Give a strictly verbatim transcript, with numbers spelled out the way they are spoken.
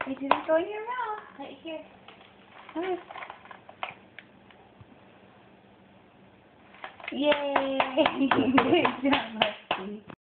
It didn't go in your mouth. Right here. Nice. Yay! Good job, Lexi.